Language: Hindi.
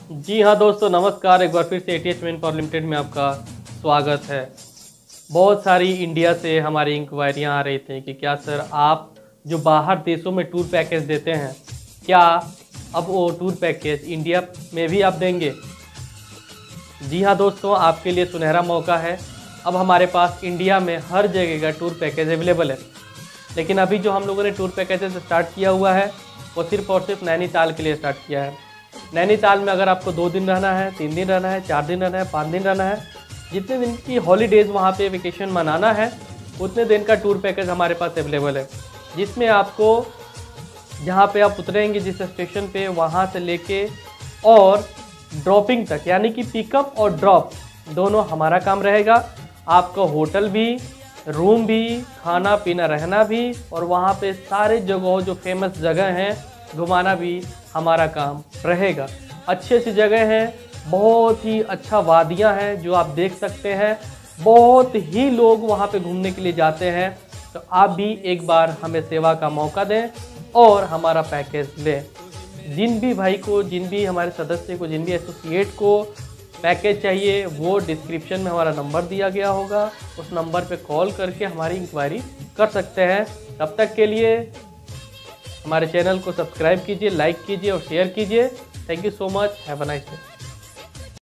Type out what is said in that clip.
जी हाँ दोस्तों, नमस्कार। एक बार फिर से ATH मैन पावर लिमिटेड में आपका स्वागत है। बहुत सारी इंडिया से हमारी इंक्वायरियाँ आ रही थी कि क्या सर आप जो बाहर देशों में टूर पैकेज देते हैं, क्या अब वो टूर पैकेज इंडिया में भी आप देंगे। जी हाँ दोस्तों, आपके लिए सुनहरा मौका है। अब हमारे पास इंडिया में हर जगह का टूर पैकेज अवेलेबल है। लेकिन अभी जो हम लोगों ने टूर पैकेजेस स्टार्ट किया हुआ है वो सिर्फ और सिर्फ नैनीताल के लिए स्टार्ट किया है। नैनीताल में अगर आपको 2 दिन रहना है, 3 दिन रहना है, 4 दिन रहना है, 5 दिन रहना है, जितने दिन की हॉलीडेज़ वहाँ पे वेकेशन मनाना है उतने दिन का टूर पैकेज हमारे पास अवेलेबल है। जिसमें आपको जहाँ पे आप उतरेंगे जिस स्टेशन पे, वहाँ से लेके और ड्रॉपिंग तक, यानी कि पिकअप और ड्रॉप दोनों हमारा काम रहेगा। आपका होटल भी, रूम भी, खाना पीना रहना भी, और वहाँ पे सारे जगहों जो फेमस जगह हैं घुमाना भी हमारा काम रहेगा। अच्छी सी जगह हैं, बहुत ही अच्छा वादियाँ हैं जो आप देख सकते हैं। बहुत ही लोग वहाँ पे घूमने के लिए जाते हैं। तो आप भी एक बार हमें सेवा का मौका दें और हमारा पैकेज लें। जिन भी भाई को, जिन भी हमारे सदस्य को, जिन भी एसोसिएट को पैकेज चाहिए, वो डिस्क्रिप्शन में हमारा नंबर दिया गया होगा, उस नंबर पे कॉल करके हमारी इंक्वायरी कर सकते हैं। तब तक के लिए हमारे चैनल को सब्सक्राइब कीजिए, लाइक कीजिए और शेयर कीजिए। Thank you so much. Have a nice day.